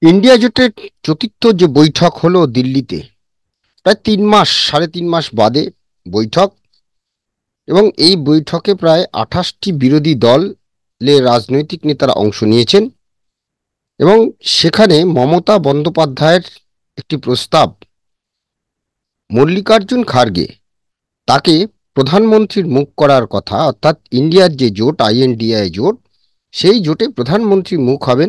India জোটের চতুর্থ যে বৈঠক হলো দিল্লিতে, প্রায় 3 মাস, 3.5 মাস বাদে বৈঠক। এবং এই বৈঠকে প্রায় 28টি বিরোধী দলের রাজনৈতিক নেতারা অংশ নিয়েছেন। এবং সেখানে মমতা বন্দ্যোপাধ্যায়ের একটি প্রস্তাব, মল্লিকার্জুন খার্গে তাকে প্রধানমন্ত্রীর মুখ করার কথা, অর্থাৎ ইন্ডিয়ার যে জোট INDI জোট, সেই জোটে প্রধানমন্ত্রী মুখ হবেন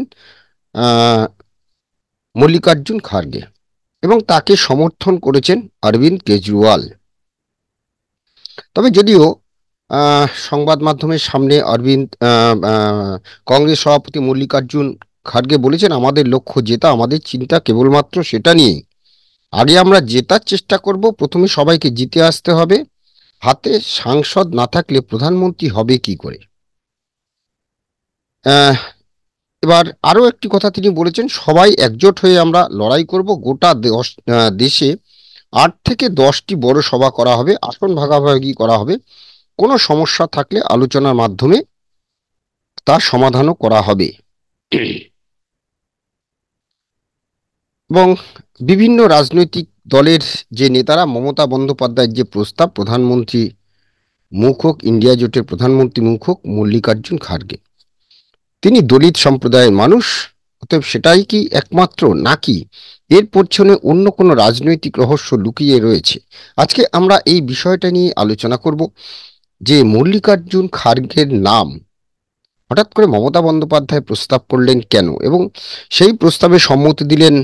মল্লিকার্জুন খার্গে, এবং তাকে সমর্থন করেছেন অরবিন্দ কেজরিওয়াল। তবে যদিও সংবাদ মাধ্যমের সামনে কংগ্রেস সভাপতি মল্লিকার্জুন খার্গে বলেছেন, আমাদের লক্ষ্য জেতা, আমাদের চিন্তা কেবলমাত্র সেটা নিয়ে। আগে আমরা জেতার চেষ্টা করব, প্রথমে সবাইকে জিতে আসতে হবে, হাতে সাংসদ না থাকলে প্রধানমন্ত্রী হবে কি করে। এবার আরো একটি কথা তিনি বলেছেন, সবাই একজোট হয়ে আমরা লড়াই করব, গোটা দেশে 8 থেকে 10টি বড় সভা করা হবে, আসন ভাগাভাগি করা হবে, কোনো সমস্যা থাকলে আলোচনার মাধ্যমে তার সমাধানও করা হবে। এবং বিভিন্ন রাজনৈতিক দলের যে নেতারা, মমতা বন্দ্যোপাধ্যায়ের যে প্রস্তাব, প্রধানমন্ত্রী মুখ হোক, ইন্ডিয়া জোটের প্রধানমন্ত্রী মুখ হোক মল্লিকার্জুন খার্গে, তিনি দলিত সম্প্রদায়ের মানুষ, অতএব সেটাই কি একমাত্র, নাকি এর পেছনে অন্য কোনো রাজনৈতিক রহস্য লুকিয়ে রয়েছে? আজকে আমরা এই বিষয়টা নিয়ে আলোচনা করব, যে মল্লিকার্জুন খার্গের নাম হঠাৎ করে মমতা বন্দ্যোপাধ্যায় প্রস্তাব করলেন কেন, এবং সেই প্রস্তাবে সম্মতি দিলেন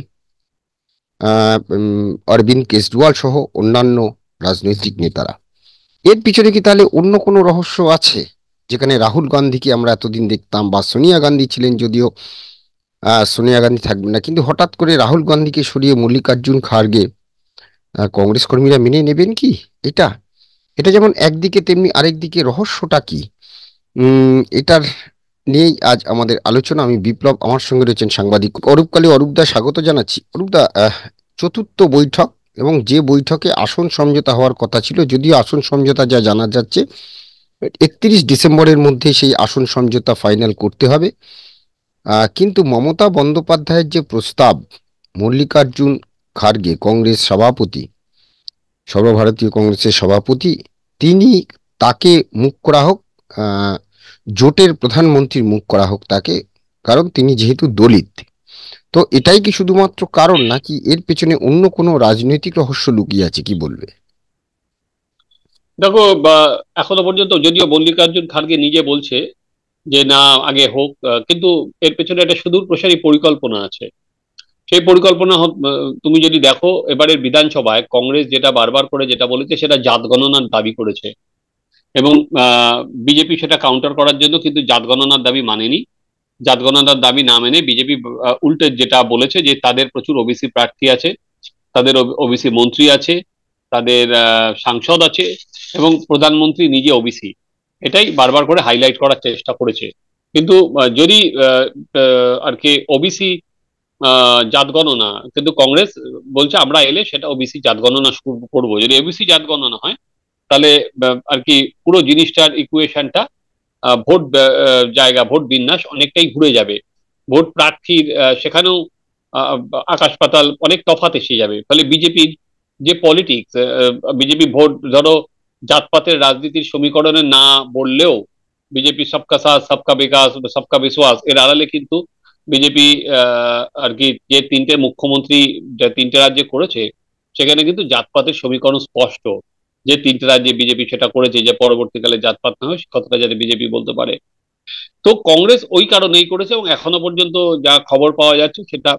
অরবিন্দ কেজরিওয়াল সহ অন্যান্য রাজনৈতিক নেতারা। এর পিছনে কি তাহলে অন্য কোনো রহস্য আছে? যেখানে রাহুল গান্ধীকে আমরা এতদিন দেখতাম, বা সোনিয়া গান্ধী ছিলেন, যদিও সোনিয়া গান্ধী থাকবেন না, কিন্তু হঠাৎ করে রাহুল গান্ধীকে সরিয়ে মল্লিকার্জুন খার্গে, কংগ্রেস কর্মীরা মেনে নেবেন কি এটা? এটা যেমন একদিকে, তেমনি আরেক দিকে রহস্যটা কি? এটার নিয়েই আজ আমাদের আলোচনা। আমি বিপ্লব, আমার সঙ্গে রয়েছেন সাংবাদিক অরূপকালী। অরূপদা, স্বাগত জানাচ্ছি। অরূপদা, চতুর্থ বৈঠক, এবং যে বৈঠকে আসন সমঝোতা হওয়ার কথা ছিল, যদিও আসন সমঝোতা যা জানা যাচ্ছে 31 ডিসেম্বরের মধ্যে সেই আসন সমঝোতা ফাইনাল করতে হবে। কিন্তু মমতা বন্দ্যোপাধ্যায়ের যে প্রস্তাব, মল্লিকার্জুন খার্গে কংগ্রেস সভাপতি, সর্বভারতীয় কংগ্রেসের সভাপতি, তিনি, তাকে মুখ করা হোক, জোটের প্রধানমন্ত্রীর মুখ করা হোক তাকে, কারণ তিনি যেহেতু দলিত। তো এটাই কি শুধুমাত্র কারণ, নাকি এর পেছনে অন্য কোনো রাজনৈতিক রহস্য লুকিয়ে আছে, কি বলবে? দেখো, এখনো পর্যন্ত যদিও মল্লিকার্জুন খার্গে নিজে বলছে যে না, আগে হোক, কিন্তু এর পেছনে একটা সুদূর প্রসারী পরিকল্পনা আছে। সেই পরিকল্পনা তুমি যদি দেখো, এবারের বিধানসভায় কংগ্রেস যেটা বারবার করে যেটা বলেছে, সেটা জাত গণনার দাবি করেছে। এবং বিজেপি সেটা কাউন্টার করার জন্য কিন্তু জাত গণনার দাবি মানেনি। জাত গণনার দাবি না মেনে বিজেপি উল্টে যেটা বলেছে যে তাদের প্রচুর ওবিসি প্রার্থী আছে, তাদের ওবিসি মন্ত্রী আছে, তাদের সাংসদ আছে, এবং প্রধানমন্ত্রী নিজে ওবিসি। এটাই বারবার করে হাইলাইট করার চেষ্টা করেছে। কিন্তু যদি আর কি ওবিসি জাত গণনা, কিন্তু কংগ্রেস বলছে আমরা এলে সেটা ওবিসি জাত গণনা শুরু করবো। যদি ওবিসি জাত গণনা হয়, তাহলে আর কি পুরো জিনিসটার ইকুয়েশনটা, ভোট জায়গা, ভোট বিন্যাস অনেকটাই ঘুরে যাবে। ভোট প্রার্থীর সেখানেও আহ, আকাশ পাতাল অনেক তফাৎ এসে যাবে। ফলে বিজেপির যে পলিটিক্স, বিজেপি ভোট ধরো জাতপাতের রাজনীতির সমীকরণে না বললেও, বিজেপি সবকা সাথ সবকা বিকাশ সবকা বিশ্বাস এর আড়ালে কিন্তু বিজেপি আর কি যে তিনটে মুখ্যমন্ত্রী যে তিনটে রাজ্যে করেছে, সেখানে কিন্তু জাতপাতের সমীকরণ স্পষ্ট। যে তিনটে রাজ্যে বিজেপি সেটা করেছে, যে পরবর্তীকালে জাতপাত না হয় সে কথাটা যাতে বিজেপি বলতে পারে। তো কংগ্রেস ওই কারণেই করেছে, এবং এখনো পর্যন্ত যা খবর পাওয়া যাচ্ছে সেটা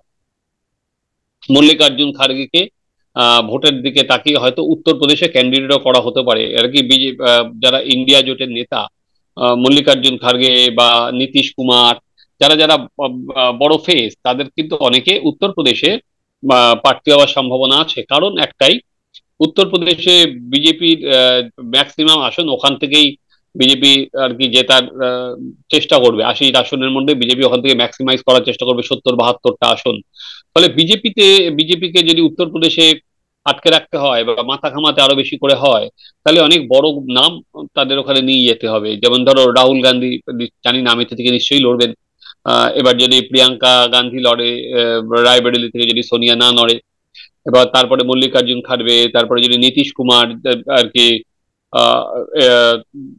মল্লিকার্জুন খার্গেকে ভোটের দিকে তাকিয়ে হয়তো উত্তরপ্রদেশে ক্যান্ডিডেটও করা হতে পারে। আর কি বিজেপি যারা ইন্ডিয়া জোটের নেতা, মল্লিকার্জুন খার্গে বা নীতিশ কুমার, যারা যারা বড় ফেস, তাদের কিন্তু অনেকে উত্তরপ্রদেশে প্রার্থী হওয়ার সম্ভাবনা আছে। কারণ একটাই, উত্তরপ্রদেশে বিজেপির ম্যাক্সিমাম আসন ওখান থেকেই বিজেপি আর কি জেতার চেষ্টা করবে। 80 আসনের মধ্যে বিজেপি ওখান থেকে ম্যাক্সিমাইজ করার চেষ্টা করবে 70-72টা আসন। ফলে বিজেপিকে যদি উত্তরপ্রদেশে আটকে রাখতে হয় বা মাথা ঘামাতে আরো বেশি করে হয়, তাহলে অনেক বড় নাম তাদের ওখানে নিয়ে যেতে হবে। যেমন ধরো রাহুল গান্ধী, জানি না আমেথি থেকে নিশ্চয়ই লড়বেন, এবার যদি প্রিয়াঙ্কা গান্ধী লড়ে, রায়বেরেলি থেকে যদি সোনিয়া না লড়ে, এবার তারপরে মল্লিকার্জুন খাড়গে, তারপরে যদি নীতিশ কুমার আর কি আহ, আহ,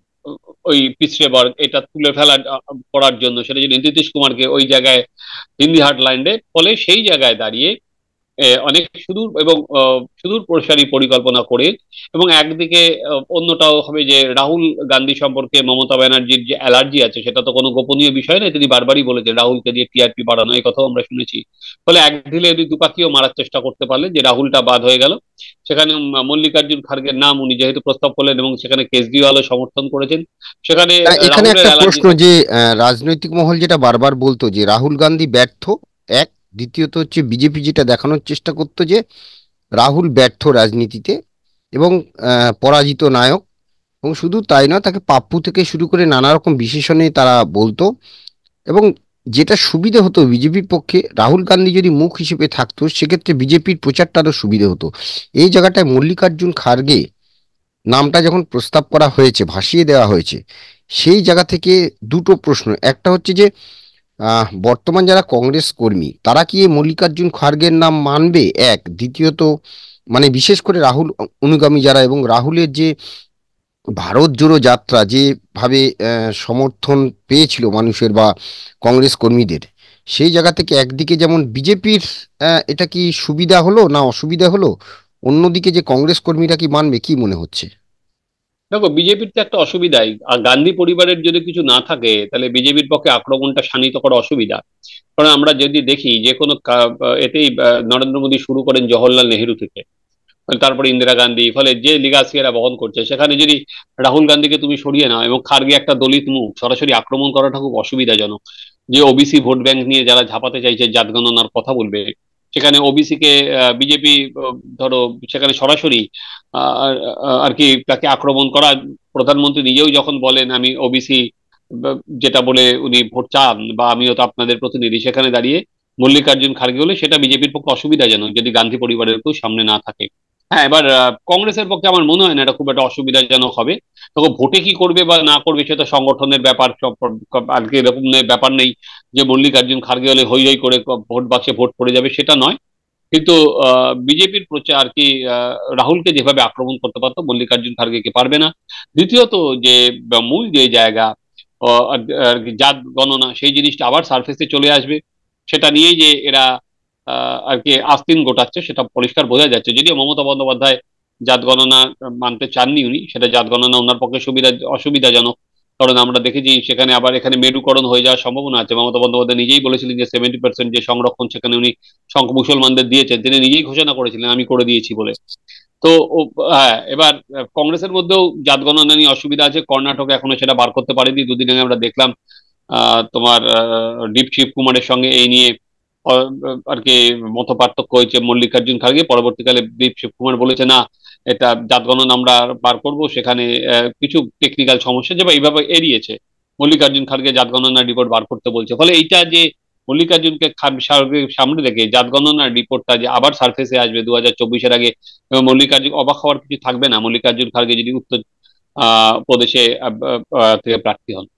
ওই পিছড়ে বর্গ এটা তুলে ফেলা করার জন্য সেটা যদি নীতিশ কুমারকে ওই জায়গায় হিন্দি হার্টল্যান্ডে, ফলে সেই জায়গায় দাঁড়িয়ে অনেক সুদূর এবং সুদূর প্রসারী পরিকল্পনা করে, এবং একদিকে অন্যটাও হবে যে রাহুল গান্ধী সম্পর্কে মমতা ব্যানার্জির যে অ্যালার্জি আছে সেটা তো কোনো গোপনীয় বিষয় নয়, তিনি বারবারই বলেছেন রাহুলকে দিয়ে টিআরপি বাড়ানো, এই কথাও আমরা শুনেছি। ফলে এক ঢিলে দুই দুপাকিও মারার চেষ্টা করতে পারলেন, যে রাহুলটা বাদ হয়ে গেল, সেখানে মল্লিকার্জুন খাড়গের নাম উনি যেহেতু প্রস্তাব করলেন এবং সেখানে কেজরিওয়ালও সমর্থন করেছেন, সেখানে এখানে রাহুলের একটা অ্যালার্জি প্রশ্ন যে রাজনৈতিক মহল যেটা বারবার বলতো যে রাহুল গান্ধী ব্যর্থ, এক, দ্বিতীয়ত হচ্ছে বিজেপি যেটা দেখানোর চেষ্টা করতো যে রাহুল ব্যর্থ রাজনীতিতে এবং পরাজিত নায়ক, এবং শুধু তাই নয় তাকে পাপ্পু থেকে শুরু করে নানা রকম বিশেষণে তারা বলতো। এবং যেটা সুবিধে হতো বিজেপির পক্ষে, রাহুল গান্ধী যদি মুখ হিসেবে থাকতো সেক্ষেত্রে বিজেপির প্রচারটা আরো সুবিধে হতো। এই জায়গাটায় মল্লিকার্জুন খাড়গে নামটা যখন প্রস্তাব করা হয়েছে, ভাসিয়ে দেওয়া হয়েছে, সেই জায়গা থেকে দুটো প্রশ্ন। একটা হচ্ছে যে বর্তমান যারা কংগ্রেস কর্মী তারা কি এই মল্লিকার্জুন খাড়গের নাম মানবে, এক, দ্বিতীয়ত মানে বিশেষ করে রাহুল অনুগামী যারা এবং রাহুলের যে ভারত জোড়ো যাত্রা যেভাবে সমর্থন পেয়েছিল মানুষের বা কংগ্রেস কর্মীদের, সেই জায়গা থেকে একদিকে যেমন বিজেপির এটা কি সুবিধা হলো না অসুবিধা হলো, অন্যদিকে যে কংগ্রেস কর্মীরা কি মানবে, কি মনে হচ্ছে? দেখো, বিজেপির তো একটা অসুবিধাই, আর গান্ধী পরিবারের যদি কিছু না থাকে তাহলে বিজেপির পক্ষে আক্রমণটা শানিত করা অসুবিধা। কারণ আমরা যদি দেখি যে কোনো এতেই নরেন্দ্র মোদী শুরু করেন জওহরলাল নেহেরু থেকে, তারপরে ইন্দিরা গান্ধী, ফলে যে লিগাসি এরা বহন করছে, সেখানে যদি রাহুল গান্ধীকে তুমি সরিয়ে নাও এবং খার্গে একটা দলিত মুখ, সরাসরি আক্রমণ করাটা খুব অসুবিধাজনক। যে ওবিসি ভোট ব্যাংক নিয়ে যারা ঝাঁপাতে চাইছে, জাত গণনার কথা বলবে, সেখানে ওবিসি কে বিজেপি ধরো সেখানে সরাসরি আহ, আর কি তাকে আক্রমণ করা, প্রধানমন্ত্রী নিজেও যখন বলেন আমি ওবিসি যেটা বলে উনি ভোট চান, বা আমিও তো আপনাদের প্রতিনিধি, সেখানে দাঁড়িয়ে মল্লিকার্জুন খার্গে হলে সেটা বিজেপির পক্ষে অসুবিধাজনক যদি গান্ধী পরিবারের কেউ সামনে না থাকে। হ্যাঁ, এবার কংগ্রেসের পক্ষে আমার মনে হয় না এটা খুব একটা অসুবিধাজনক হবে। তবে ভোটে কি করবে বা না করবে সেটা সংগঠনের ব্যাপার, আর কি এরকম ব্যাপার নেই যে মল্লিকার্জুন খার্গে হলে হই হই করে ভোট বাক্সে ভোট পড়ে যাবে, সেটা নয়। কিন্তু বিজেপির প্রচার আর কি রাহুলকে যেভাবে আক্রমণ করতে পারতো মল্লিকার্জুন খার্গেকে পারবে না। দ্বিতীয়ত যে মূল যে জায়গা আর কি জাত গণনা, সেই জিনিসটা আবার সার্ফেসে চলে আসবে। সেটা নিয়েই যে এরা আর কি আস্তিন গোটাচ্ছে সেটা পরিষ্কার বোঝা যাচ্ছে, যদিও মমতা বন্দ্যোপাধ্যায় জাত গণনা মানতে চাননি উনি, সেটা জাত গণনা ওনার পক্ষে অসুবিধাজনক। কারণ আমরা দেখেছি সেখানে আবার এখানে মেরুকরণ হয়ে যাওয়ার সম্ভাবনা আছে। মমতা বন্দ্যোপাধ্যায় নিজেই বলেছিলেন যে 70% যে সংরক্ষণ সেখানে উনি মুসলমানদের দিয়েছেন, তিনি নিজেই ঘোষণা করেছিলেন আমি করে দিয়েছি বলে। তো হ্যাঁ, এবার কংগ্রেসের মধ্যেও জাত গণনা নিয়ে অসুবিধা আছে, কর্ণাটক এখনো সেটা বার করতে পারেনি। দুদিন আগে আমরা দেখলাম তোমার দীপ শিব কুমারের সঙ্গে এই নিয়ে আহ, আর কি মত পার্থক্য হয়েছে মল্লিকার্জুন খাড়গে। পরবর্তীকালে দীপ শিব কুমার বলেছে না, এটা জাত গণনা আমরা বার করব, সেখানে কিছু টেকনিক্যাল সমস্যা যে বা এইভাবে এড়িয়েছে। মল্লিকার্জুন খাড়গে জাত গণনার রিপোর্ট বার করতে বলছে, ফলে এইটা যে মল্লিকার্জুনকে সামনে রেখে জাত গণনার রিপোর্টটা যে আবার সার্ফেসে আসবে 2024-এর আগে, এবং মল্লিকার্জুন অবাক হওয়ার কিছু থাকবে না মল্লিকার্জুন খাড়গে যদি উত্তর প্রদেশে থেকে প্রার্থী হন।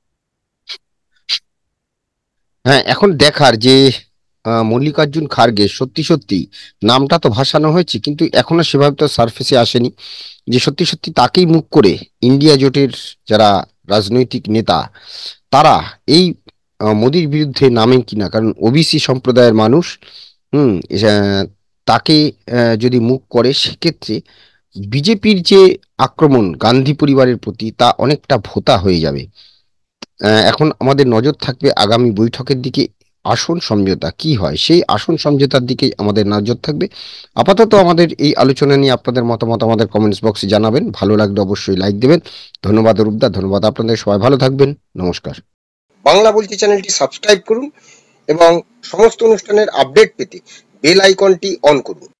হ্যাঁ, এখন দেখার যে মল্লিকার্জুন খাড়গে সত্যি সত্যি নামটা তো ভাসানো হয়েছে কিন্তু এখনো সেভাবে তো সারফেসে আসেনি যে সত্যি সত্যি তাকেই মুখ করে ইন্ডিয়া জোটের যারা রাজনৈতিক নেতা তারা এই মোদির বিরুদ্ধে নামেন কিনা, কারণ ওবিসি সম্প্রদায়ের মানুষ, হুম, তাকে যদি মুখ করে সেক্ষেত্রে বিজেপির যে আক্রমণ গান্ধী পরিবারের প্রতি তা অনেকটা ভোঁতা হয়ে যাবে। এখন আমাদের নজর থাকবে আগামী বৈঠকের দিকে, আসন সমঝোতা কি হয় সেই আসন সমঝোতার দিকে আমাদের নজর থাকবে। আপাতত আমাদের এই আলোচনা নিয়ে আপনাদের মতামত আমাদের কমেন্টস বক্সে জানাবেন, ভালো লাগলে অবশ্যই লাইক দেবেন। ধন্যবাদ রূপদা, ধন্যবাদ আপনাদের, সবাই ভালো থাকবেন, নমস্কার। বাংলা বলছি চ্যানেলটি সাবস্ক্রাইব করুন এবং সমস্ত অনুষ্ঠানের আপডেট পেতে বেল আইকনটি অন করুন।